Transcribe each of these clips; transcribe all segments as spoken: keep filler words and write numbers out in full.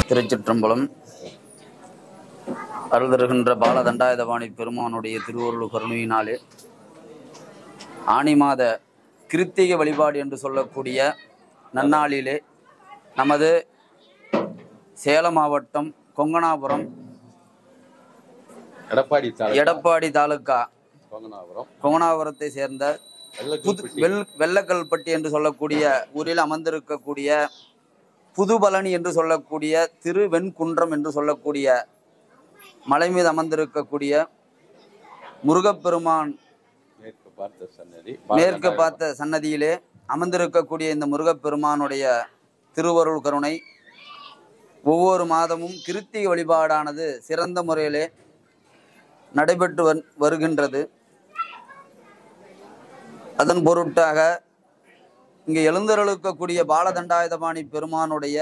திருச்சிற்றம்பலம். அருள் தருகின்ற பால தண்டாயுதபாணி பெருமானுடைய திருவருள் கருணையினாலே ஆனி மாத கிருத்திகை வழிபாடு என்று சொல்லக்கூடிய நன்னாளிலே நமது சேலம் மாவட்டம் கொங்கனாபுரம் எடப்பாடி எடப்பாடி தாலுக்கா கொங்கனாபுரத்தை சேர்ந்த வெள் வெள்ளக்கல்பட்டி என்று சொல்லக்கூடிய ஊரில் அமர்ந்திருக்கக்கூடிய புது பழனி என்று சொல்லக்கூடிய திரு வெண்குன்றம் என்று சொல்லக்கூடிய மலை மீது அமர்ந்திருக்கக்கூடிய முருகப்பெருமான் மேற்கு பார்த்த சன்னதி மேற்கு பார்த்த சன்னதியிலே அமர்ந்திருக்கக்கூடிய இந்த முருகப்பெருமானுடைய திருவருள் கருணை ஒவ்வொரு மாதமும் கிருத்திகை வழிபாடானது சிறந்த முறையிலே நடைபெற்று வருகின்றது. அதன் பொருட்டாக இங்கே எழுந்தருளுக்கக்கூடிய பாலதண்டாயுதபாணி பெருமானுடைய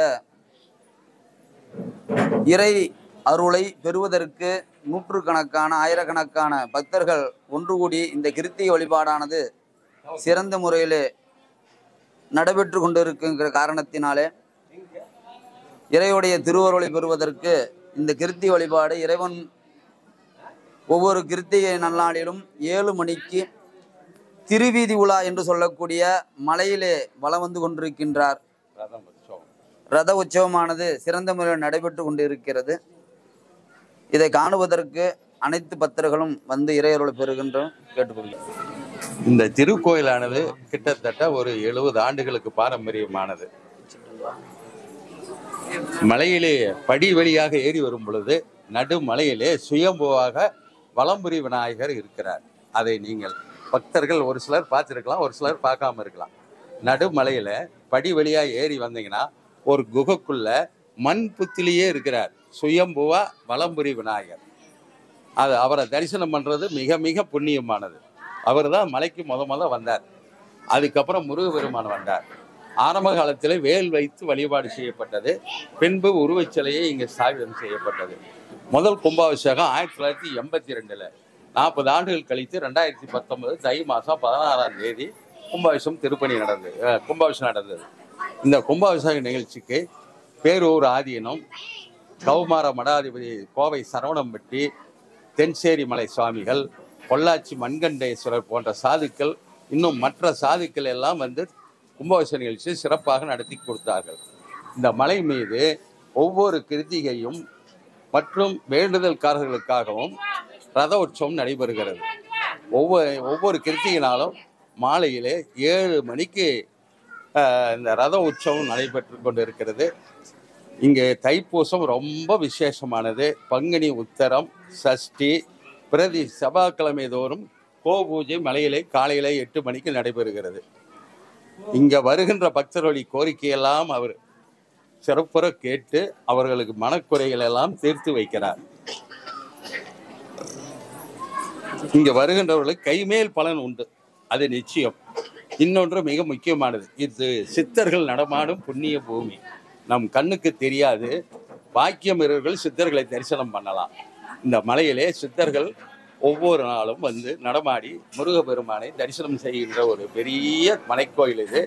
இறை அருளை பெறுவதற்கு நூற்றுக்கணக்கான ஆயிரக்கணக்கான பக்தர்கள் ஒன்று கூடி இந்த கிருத்திகை வழிபாடானது சிறந்த முறையிலே நடைபெற்று கொண்டிருக்கின்ற காரணத்தினாலே இறையுடைய திருவருளை பெறுவதற்கு இந்த கிருத்திகை வழிபாடு இறைவன் ஒவ்வொரு கிருத்திகை நன்னாளிலும் ஏழு மணிக்கு திருவீதி உலா என்று சொல்லக்கூடிய மலையிலே வலம் வந்து கொண்டிருக்கின்றார். ரத உற்சவமானது சிறந்த முறையில் நடைபெற்று கொண்டிருக்கிறது. இதை காணுவதற்கு அனைத்து பக்தர்களும் வந்து இறையருளை பெறுகின்றோம் கேட்டுக்கொள்கிறோம். இந்த திருக்கோயிலானது கிட்டத்தட்ட ஒரு எழுபது ஆண்டுகளுக்கு பாரம்பரியமானது. மலையிலே படி வழியாக ஏறி வரும் பொழுது நடு மலையிலே சுயம்புவாக வலம்புரி விநாயகர் இருக்கிறார். அதை நீங்கள் பக்தர்கள் ஒரு சிலர் பார்த்துருக்கலாம், ஒரு சிலர் பார்க்காம இருக்கலாம். நடுமலையில படி வழியாக ஏறி வந்தீங்கன்னா ஒரு குகைக்குள்ள மண் புத்திலேயே இருக்கிறார் சுயம்புவா வலம்புரி விநாயகர். அது அவரை தரிசனம் பண்றது மிக மிக புண்ணியமானது. அவர் தான் மலைக்கு முத முத வந்தார். அதுக்கப்புறம் முருகப்பெருமான் வந்தார். ஆரம்ப காலத்தில் வேல் வைத்து வழிபாடு செய்யப்பட்டது. பின்பு உருவச்சிலையை இங்கே ஸ்தாபிதம் செய்யப்பட்டது. முதல் கும்பாபிஷேகம் ஆயிரத்தி தொள்ளாயிரத்தி எண்பத்தி ரெண்டுல நாற்பது ஆண்டுகள் கழித்து ரெண்டாயிரத்தி பத்தொன்பது தை மாதம் பதினாறாம் தேதி கும்பாபிஷேகம் திருப்பணி நடந்தது கும்பாபிஷேகம் நடந்தது. இந்த கும்பாபிஷேக நிகழ்ச்சிக்கு பேரூர் ஆதீனம், கௌமார மடாதிபதி கோவை சரவணம்பட்டி, தென்சேரி மலை சுவாமிகள், பொள்ளாச்சி மண்கண்டேஸ்வரர் போன்ற சாதுக்கள், இன்னும் மற்ற சாதுக்கள் எல்லாம் வந்து கும்பாபிஷேக நிகழ்ச்சி சிறப்பாக நடத்தி கொடுத்தார்கள். இந்த மலை மீது ஒவ்வொரு கிருத்திகையும் மற்றும் வேண்டுதல்காரர்களுக்காகவும் ரத உற்சவம் நடைபெறுகிறது. ஒவ்வொரு ஒவ்வொரு கிருத்திகினாலும் மாலையிலே ஏழு மணிக்கு இந்த ரத உற்சவம் நடைபெற்று கொண்டு இருக்கிறது. இங்கே தைப்பூசம் ரொம்ப விசேஷமானது. பங்குனி உத்தரம், சஷ்டி, பிரதி செவ்வாய்க்கிழமை தோறும் கோ பூஜை மலையிலே காலையிலே எட்டு மணிக்கு நடைபெறுகிறது. இங்க வருகின்ற பக்தர்களுடைய கோரிக்கையெல்லாம் அவர் சிறப்புற கேட்டு அவர்களுக்கு மனக்குறைகள் எல்லாம் தீர்த்து வைக்கிறார். இங்க வருகின்றவர்களுக்கு கைமேல் பலன் உண்டு, அது நிச்சயம். இன்னொன்று மிக முக்கியமானது, இது சித்தர்கள் நடமாடும் புண்ணிய பூமி. நம் கண்ணுக்கு தெரியாது, பாக்கியம் இருவர்கள் சித்தர்களை தரிசனம் பண்ணலாம். இந்த மலையிலே சித்தர்கள் ஒவ்வொரு நாளும் வந்து நடமாடி முருகப்பெருமானை தரிசனம் செய்கின்ற ஒரு பெரிய மலைக்கோயில் இது.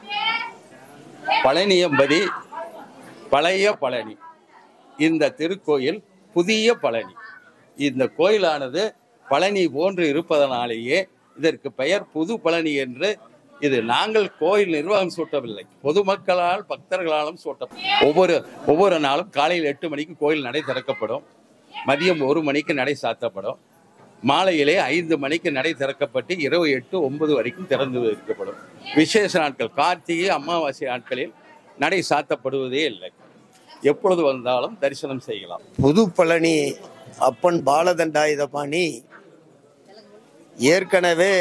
பழனியம்பதி பழைய பழனி. இந்த திருக்கோயில் புதிய பழனி. இந்த கோயிலானது பழனி போன்று இருப்பதனாலேயே இதற்கு பெயர் புது பழனி என்று. இது நாங்கள் கோயில் நிர்வாகம் சூட்டவில்லை, பொதுமக்களால் பக்தர்களாலும் சூட்டப்படும். ஒவ்வொரு ஒவ்வொரு நாளும் காலையில் எட்டு மணிக்கு கோயில் நடை திறக்கப்படும். மதியம் ஒரு மணிக்கு நடை சாத்தப்படும். மாலையிலே ஐந்து மணிக்கு நடை திறக்கப்பட்டு இரவு எட்டு ஒன்பது வரைக்கும் திறந்து வைக்கப்படும். விசேஷ நாட்கள் கார்த்திகை அமாவாசை நாட்களில் நடை சாத்தப்படுவதே இல்லை. எப்பொழுது வந்தாலும் தரிசனம் செய்யலாம். புது பழனி அப்பன் பாலதண்டாயுதபாணி ஏற்கனவே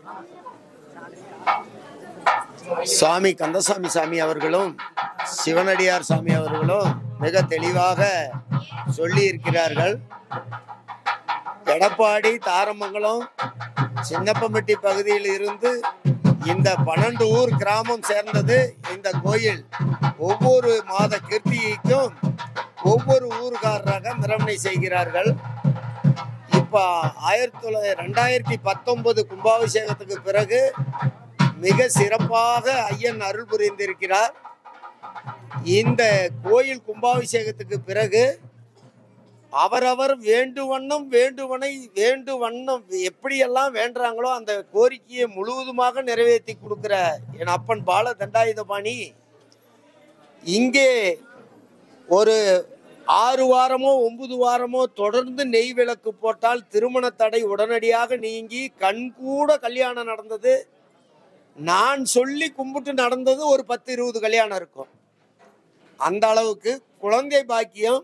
சுவாமி கந்தசாமி சாமி அவர்களும் சிவனடியார் சாமி அவர்களும் மிக தெளிவாக சொல்லி இருக்கிறார்கள். எடப்பாடி, தாரமங்கலம், சின்னப்பம்பட்டி பகுதியில் இருந்து இந்த பன்னெண்டு ஊர் கிராமம் சேர்ந்தது இந்த கோயில். ஒவ்வொரு மாத கிருத்திகைக்கும் ஒவ்வொரு ஊருக்காரராக மிரவணை செய்கிறார்கள். இப்ப ஆயிரத்தி தொள்ளாயிரத்தி ரெண்டாயிரத்தி பத்தொன்பது கும்பாபிஷேகத்துக்கு பிறகு மிக சிறப்பாக ஐயன் அருள் புரிந்திருக்கிறார். இந்த கோயில் கும்பாபிஷேகத்துக்கு பிறகு அவரவர் வேண்டுவண்ணம் வேண்டுவனை வேண்டு வண்ணம் எப்படியெல்லாம் வேண்டுறாங்களோ அந்த கோரிக்கையை முழுவதுமாக நிறைவேற்றி கொடுக்கிற என் அப்பன் பால தண்டாயுதபாணி இங்கே ஒரு ஆறு வாரமோ ஒன்பது வாரமோ தொடர்ந்து நெய் விளக்கு போட்டால் திருமண தடை உடனடியாக நீங்கி கண்கூட கல்யாணம் நடந்தது. நான் சொல்லி கும்பிட்டு நடந்தது ஒரு பத்து இருபது கல்யாணம் இருக்கும். அந்த அளவுக்கு குழந்தை பாக்கியம்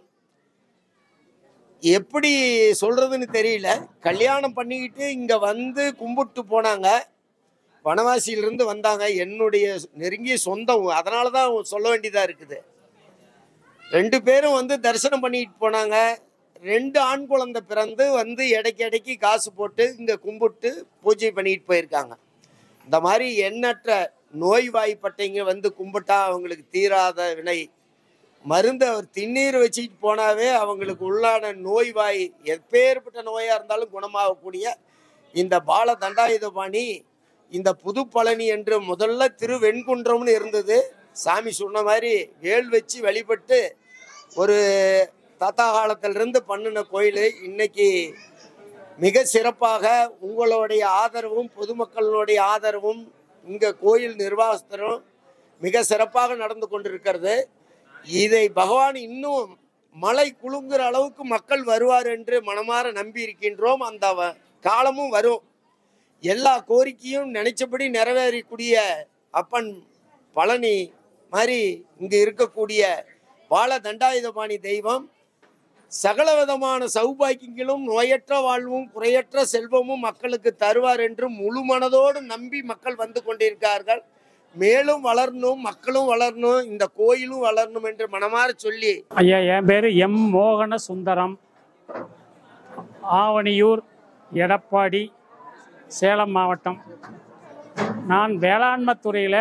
எப்படி சொல்றதுன்னு தெரியல. கல்யாணம் பண்ணிக்கிட்டு இங்க வந்து கும்பிட்டு போனாங்க. வனவாசியிலிருந்து வந்தாங்க, என்னுடைய நெருங்கிய சொந்தம். அதனால தான் சொல்ல வேண்டியதா இருக்குது. ரெண்டு பேரும் வந்து தரிசனம் பண்ணிட்டு போனாங்க. ரெண்டு ஆண் குழந்தை பிறந்து வந்து இடைக்கு இடைக்கு காசு போட்டு இங்க கும்பிட்டு பூஜை பண்ணிட்டு போயிருக்காங்க. இந்த மாதிரி எண்ணற்ற நோய்வாய்ப்பட்டவங்க வந்து கும்பிட்டா அவங்களுக்கு தீராத வினை. மருந்து அவர் திண்ணீர் வச்சுட்டு போனாவே அவங்களுக்கு உள்ளான நோய்வாய் எப்பேற்பட்ட நோயா இருந்தாலும் குணமாகக்கூடிய இந்த பால தண்டாயுதபாணி இந்த புது பழனி என்று முதல்ல திரு வெண்குன்றம்னு இருந்தது. சாமி சொன்ன மாதிரி வேல் வச்சு வழிபட்டு ஒரு தாத்தா காலத்திலிருந்து பண்ணின கோயில் இன்னைக்கு மிக சிறப்பாக உங்களுடைய ஆதரவும் பொதுமக்களுடைய ஆதரவும் இங்கே கோயில் நிர்வாகத்திலும் மிக சிறப்பாக நடந்து கொண்டிருக்கிறது. இதை பகவான் இன்னும் மழை குலுங்குற அளவுக்கு மக்கள் வருவார் என்று மனமாற நம்பி இருக்கின்றோம். அந்த காலமும் வரும். எல்லா கோரிக்கையும் நினைச்சபடி நிறைவேறக்கூடிய அப்பன் பழனி மாதிரி இங்கு இருக்கக்கூடிய பால தண்டாயுதபாணி தெய்வம் சகல விதமான சௌபாக்கியங்களும் நோயற்ற வாழ்வும் குறையற்ற செல்வமும் மக்களுக்கு தருவார் என்று முழு மனதோடு நம்பி மக்கள் வந்து கொண்டிருக்கார்கள். மேலும் வளரணும், மக்களும் வளரணும், இந்த கோயிலும் வளரணும் என்று மனமாற சொல்லி. ஐயா, என் பேர் எம் மோகன சுந்தரம், ஆவணியூர், எடப்பாடி, சேலம் மாவட்டம். நான் வேளாண்மை துறையில்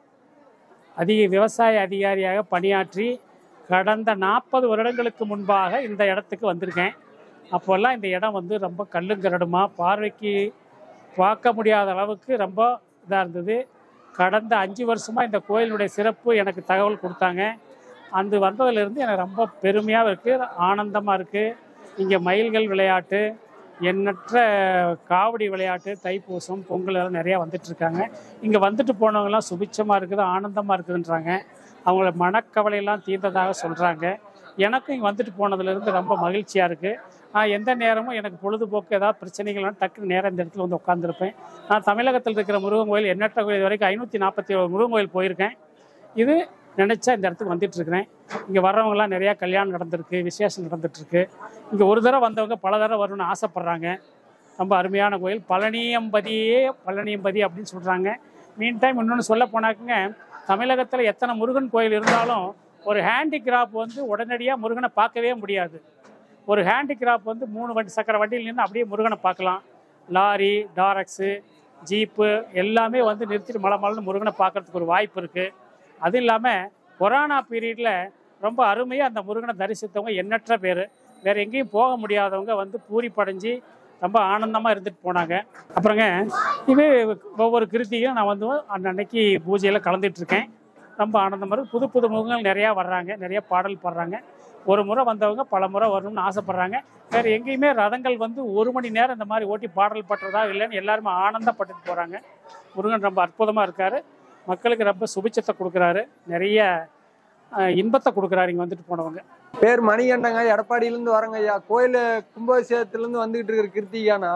அதிக விவசாய அதிகாரியாக பணியாற்றி கடந்த நாற்பது வருடங்களுக்கு முன்பாக இந்த இடத்துக்கு வந்திருக்கேன். அப்போல்லாம் இந்த இடம் வந்து ரொம்ப கல்லுங்கரடுமா பார்வைக்கு பார்க்க முடியாத அளவுக்கு ரொம்ப இதாக இருந்தது. கடந்த அஞ்சு வருஷமாக இந்த கோயிலுடைய சிறப்பு எனக்கு தகவல் கொடுத்தாங்க. அந்த வந்ததிலிருந்து எனக்கு ரொம்ப பெருமையாக இருக்குது, ஆனந்தமாக இருக்குது. இங்கே மயில்கள் விளையாட்டு, எண்ணற்ற காவடி விளையாட்டு, தைப்பூசம், பொங்கல் எல்லாம் நிறையா வந்துட்டுருக்காங்க. இங்கே வந்துட்டு போனவங்கலாம் சுபிட்சமாக இருக்குது, ஆனந்தமாக இருக்குதுன்றாங்க. அவங்கள மனக்கவலையெல்லாம் தீர்ந்ததாக சொல்கிறாங்க. எனக்கும் இங்கே வந்துட்டு போனதுலேருந்து ரொம்ப மகிழ்ச்சியாக இருக்குது. நான் எந்த நேரமும் எனக்கு பொழுதுபோக்கு ஏதாவது பிரச்சனைகள்லாம் டக்குன்னு நேரம் இந்த இடத்துல வந்து உட்காந்துருப்பேன். நான் தமிழகத்தில் இருக்கிற முருகன் கோயில் எண்ணற்ற கோயில் வரைக்கும் ஐநூற்றி நாற்பத்தி ஏழு முருகன் கோயில் போயிருக்கேன். இது நினச்சா இந்த இடத்துக்கு வந்துட்டுருக்கிறேன். இங்கே வர்றவங்களாம் நிறையா கல்யாணம் நடந்திருக்கு, விசேஷம் நடந்துகிட்ருக்கு. இங்கே ஒரு தடவை வந்தவங்க பல தடவை வரணும்னு ஆசைப்பட்றாங்க. ரொம்ப அருமையான கோயில். பழனியம்பதியே பழனியம்பதி அப்படின்னு சொல்கிறாங்க. மீன் டைம் இன்னொன்று சொல்ல போனாக்குங்க, தமிழகத்தில் எத்தனை முருகன் கோயில் இருந்தாலும் ஒரு ஹேண்டிகிராஃப் வந்து உடனடியாக முருகனை பார்க்கவே முடியாது. ஒரு ஹேண்டிகிராஃப் வந்து மூணு வண்டி சக்கர வண்டியில் நின்று அப்படியே முருகனை பார்க்கலாம். லாரி, டாரக்ஸு, ஜீப்பு எல்லாமே வந்து நிறுத்திட்டு மலை மலைன்னு முருகனை பார்க்கறதுக்கு ஒரு வாய்ப்பு இருக்குது. அது இல்லாமல் கொரோனா பீரியடில் ரொம்ப அருமையாக அந்த முருகனை தரிசித்தவங்க எண்ணற்ற பேர். வேறு எங்கேயும் போக முடியாதவங்க வந்து பூரி படைஞ்சி ரொம்ப ஆனந்தமாக இருந்துட்டு போனாங்க. அப்புறங்க இது ஒவ்வொரு கிருத்தியும் நான் வந்து அன்னன்னைக்கு பூஜையில் கலந்துட்டுருக்கேன். ரொம்ப ஆனந்தமாக இருக்குது. புது புது முகங்கள் நிறையா வர்றாங்க, நிறையா பாடல் பாடுறாங்க. ஒரு முறை வந்தவங்க பல முறை வரணும்னு ஆசைப்பட்றாங்க. வேறு எங்கேயுமே ரதங்கள் வந்து ஒரு மணி நேரம் இந்த மாதிரி ஓட்டி பாடல் பட்டுறதா இல்லைன்னு எல்லாருமே ஆனந்தப்பட்டுட்டு போகிறாங்க. முருகன் ரொம்ப அற்புதமாக இருக்கார். மக்களுக்கு ரொம்ப சுபிச்சத்தை கொடுக்குறாரு, நிறைய இன்பத்தை கொடுக்குறாரு இங்கே வந்துட்டு போனவங்க. பேர் மணிகண்டங்க, எடப்பாடியிலேருந்து வரங்க ஐயா. கோயில் கும்பாபிஷேகத்துலேருந்து வந்துக்கிட்டு இருக்கிற கிருத்திகானா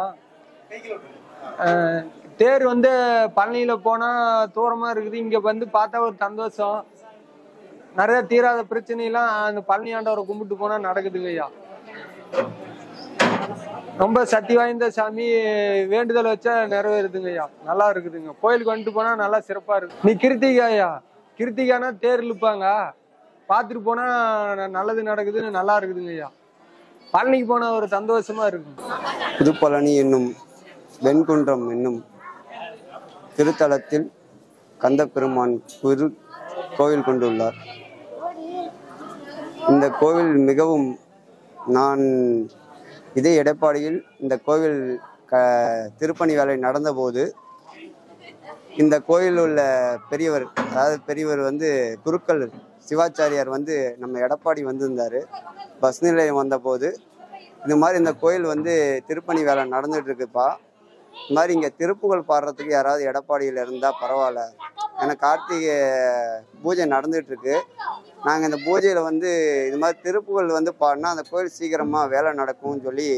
தேர் வந்து பழனியில் போனால் தூரமாக இருக்குது. இங்கே வந்து பார்த்தா ஒரு சந்தோஷம். நிறைய தீராத பிரச்சனைலாம் அந்த பழனி ஆண்டவரை கும்பிட்டு போனால் நடக்குதுங்க ஐயா. ரொம்ப சக்தி வாய்ந்த சாமி, வேண்டுதல் வச்சா நிறைவேறுதுங்க ஐயா. நல்லா இருக்குதுங்க. கோயிலுக்கு வந்துட்டு போனால் நல்லா சிறப்பாக இருக்கு. நீ கிருத்திகா ஐயா, கிருத்திகானா தேர் இழுப்பாங்க, பார்த்துட்டு போனால் நல்லது நடக்குதுன்னு நல்லா இருக்குதுங்க ஐயா. பழனிக்கு போனால் ஒரு சந்தோஷமா இருக்கு. புதுப்பழனி என்னும் வெண்குன்றம் என்னும் திருத்தலத்தில் கந்த பெருமான் குரு கோவில் கொண்டுள்ளார். இந்த கோவில் மிகவும், நான் இதே எடப்பாடியில் இந்த கோவில் க திருப்பணி வேலை நடந்தபோது இந்த கோயில் உள்ள பெரியவர், அதாவது பெரியவர் வந்து குருக்கள் சிவாச்சாரியார் வந்து நம்ம எடப்பாடி வந்திருந்தார். பஸ் நிலையம் வந்தபோது இந்த மாதிரி இந்த கோயில் வந்து திருப்பணி வேலை நடந்துட்டு இருக்குப்பா, இந்த மாதிரி இங்கே திருப்புகழ் பாடுறதுக்கு யாராவது எடப்பாடியில் இருந்தால் பரவாயில்ல, ஏன்னா கார்த்திகை பூஜை நடந்துட்டு இருக்கு, நாங்கள் இந்த பூஜையில் வந்து இது மாதிரி திருப்புகழ் வந்து பாடினா அந்த கோயில் சீக்கிரமாக வேலை நடக்கும்னு சொல்லி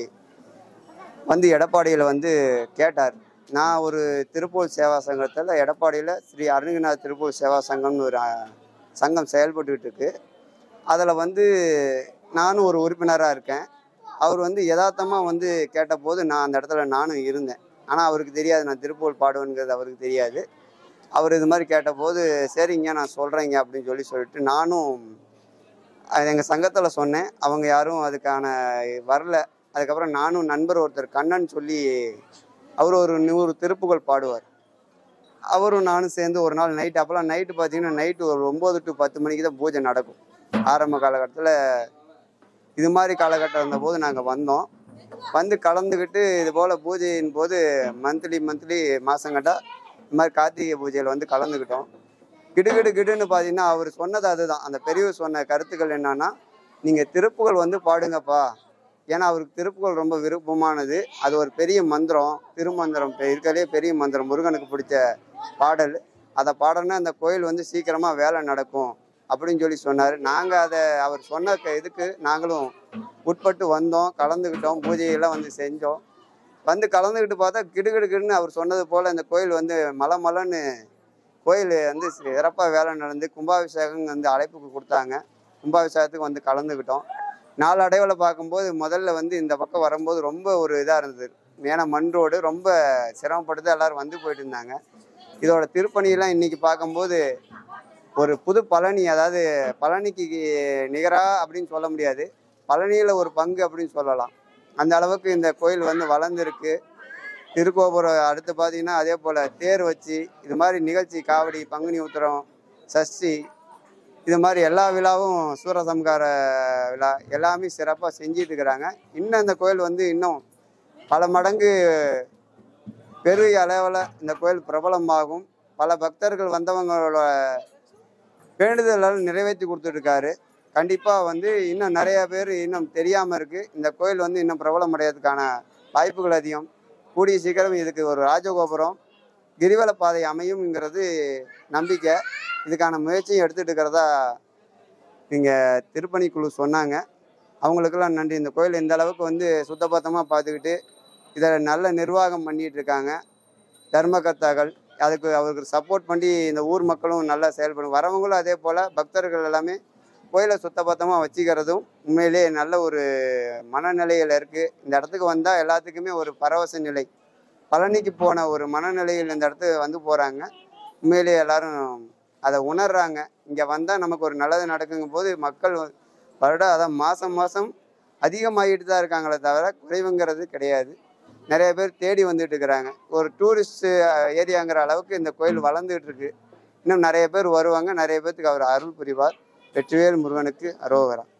வந்து எடப்பாடியில் வந்து கேட்டார். நான் ஒரு திருப்பூர் சேவா சங்கத்தில் எடப்பாடியில் ஸ்ரீ அருணகிரிநாத் திருப்பூர் சேவா சங்கம்னு ஒரு சங்கம் செயல்பட்டுக்கிட்டு இருக்கு. அதில் வந்து நானும் ஒரு உறுப்பினராக இருக்கேன். அவர் வந்து யதார்த்தமாக வந்து கேட்டபோது நான் அந்த இடத்துல நானும் இருந்தேன். ஆனால் அவருக்கு தெரியாது நான் திருப்பூர் பாடுவேங்கிறது அவருக்கு தெரியாது. அவர் இது மாதிரி கேட்டபோது சரிங்க நான் சொல்கிறேங்க அப்படின்னு சொல்லி சொல்லிட்டு நானும் எங்கள் சங்கத்தில் சொன்னேன். அவங்க யாரும் அதுக்கான வரல. அதுக்கப்புறம் நானும் நண்பர் ஒருத்தர் கண்ணன் சொல்லி அவர் ஒரு நூறு திருப்புகழ் பாடுவார். அவரும் நானும் சேர்ந்து ஒரு நாள் நைட்டு, அப்போல்லாம் நைட்டு பார்த்தீங்கன்னா நைட்டு ஒரு ஒம்பது டு பத்து மணிக்கு தான் பூஜை நடக்கும். ஆரம்ப காலகட்டத்தில் இது மாதிரி காலகட்டம் இருந்தபோது நாங்கள் வந்தோம். வந்து கலந்துக்கிட்டு இது போல் பூஜையின் போது மந்த்லி மந்த்லி மாதங்கட்டா இந்த மாதிரி கார்த்திகை பூஜையில் வந்து கலந்துக்கிட்டோம். கிடுகிடு கிடுன்னு பார்த்தீங்கன்னா அவர் சொன்னது அதுதான். அந்த பெரியவர் சொன்ன கருத்துக்கள் என்னன்னா, நீங்கள் திருப்புகழ் வந்து பாடுங்கப்பா, ஏன்னா அவருக்கு திருப்புகழ் ரொம்ப விருப்பமானது. அது ஒரு பெரிய மந்திரம், திருமந்திரம், இருக்கிறதே பெரிய மந்திரம், முருகனுக்கு பிடிச்ச பாடல். அதை பாடனா அந்த கோயில் வந்து சீக்கிரமாக வேலை நடக்கும் அப்படின்னு சொல்லி சொன்னார். நாங்கள் அதை அவர் சொன்ன இதுக்கு நாங்களும் உட்பட்டு வந்தோம், கலந்துக்கிட்டோம், பூஜையெல்லாம் வந்து செஞ்சோம். வந்து கலந்துக்கிட்டு பார்த்தா கிடுகிடுக்குன்னு அவர் சொன்னது போல் இந்த கோயில் வந்து மலை மலைன்னு கோயில் வந்து சிறப்பாக வேலை நடந்து கும்பாபிஷேகம் வந்து அழைப்புக்கு கொடுத்தாங்க. கும்பாபிஷேகத்துக்கு வந்து கலந்துக்கிட்டோம். நாளடைவில் பார்க்கும்போது முதல்ல வந்து இந்த பக்கம் வரும்போது ரொம்ப ஒரு இதாக இருந்தது. ஏன்னா மண் ரோடு ரொம்ப சிரமப்பட்டு எல்லோரும் வந்து போயிட்டு இருந்தாங்க. இதோட திருப்பணியெல்லாம் இன்றைக்கி பார்க்கும்போது ஒரு புது பழனி, அதாவது பழனிக்கு நிகராக அப்படின்னு சொல்ல முடியாது, பழனியில் ஒரு பங்கு அப்படின்னு சொல்லலாம். அந்த அளவுக்கு இந்த கோயில் வந்து வளர்ந்துருக்கு. திருக்கோபுரம் அடுத்து பார்த்தீங்கன்னா அதே போல் தேர் வச்சு இது மாதிரி நிகழ்ச்சி, காவடி, பங்குனி உத்திரம், சஷ்டி, இது மாதிரி எல்லா விழாவும், சூரசம்கார விழா எல்லாமே சிறப்பாக செஞ்சிட்டு இருக்கிறாங்க. இன்னும் இந்த கோயில் வந்து இன்னும் பல மடங்கு பெரிய அளவில் இந்த கோயில் பிரபலமாகும். பல பக்தர்கள் வந்தவங்களோட வேண்டுதலால் நிறைவேற்றி கொடுத்துட்ருக்காரு. கண்டிப்பாக வந்து இன்னும் நிறையா பேர் இன்னும் தெரியாமல் இருக்குது. இந்த கோயில் வந்து இன்னும் பிரபலம் அடையிறதுக்கான வாய்ப்புகள் அதிகம். கூடிய சீக்கிரம் இதுக்கு ஒரு ராஜகோபுரம், கிரிவல பாதை அமையும்ங்கிறது நம்பிக்கை. இதுக்கான முயற்சியும் எடுத்துகிட்டு இருக்கிறதா இங்கே திருப்பணிக்குழு சொன்னாங்க. அவங்களுக்கெல்லாம் நன்றி. இந்த கோயில் இந்த அளவுக்கு வந்து சுத்தபத்தமாக பார்த்துக்கிட்டு இதை நல்ல நிர்வாகம் பண்ணிகிட்டு இருக்காங்க தர்மகர்த்தாக்கள். அதுக்கு அவருக்கு சப்போர்ட் பண்ணி இந்த ஊர் மக்களும் நல்லா செயல்படும். வரவங்களும் அதே போல் பக்தர்கள் எல்லாமே கோயிலை சுத்தபத்தமாக வச்சுக்கிறதும் உண்மையிலே நல்ல ஒரு மனநிலையில் இருக்குது. இந்த இடத்துக்கு வந்தால் எல்லாத்துக்குமே ஒரு பரவச நிலை, பழனிக்கு போன ஒரு மனநிலையில் இந்த இடத்துக்கு வந்து போகிறாங்க. உண்மையிலே எல்லாரும் அதை உணர்றாங்க. இங்கே வந்தால் நமக்கு ஒரு நல்லது நடக்குங்கும் போது மக்கள் வருடம் அதான் மாதம் மாதம் அதிகமாகிட்டு தான் இருக்காங்களே தவிர குறைவுங்கிறது கிடையாது. நிறைய பேர் தேடி வந்துட்டு இருக்கிறாங்க. ஒரு டூரிஸ்ட் ஏரியாங்கிற அளவுக்கு இந்த கோயில் வளர்ந்துகிட்டு இருக்கு. இன்னும் நிறைய பேர் வருவாங்க. நிறைய பேர்த்துக்கு அவர் அருள் புரிவார். வெற்றிவேல் முருகனுக்கு அரோகரா.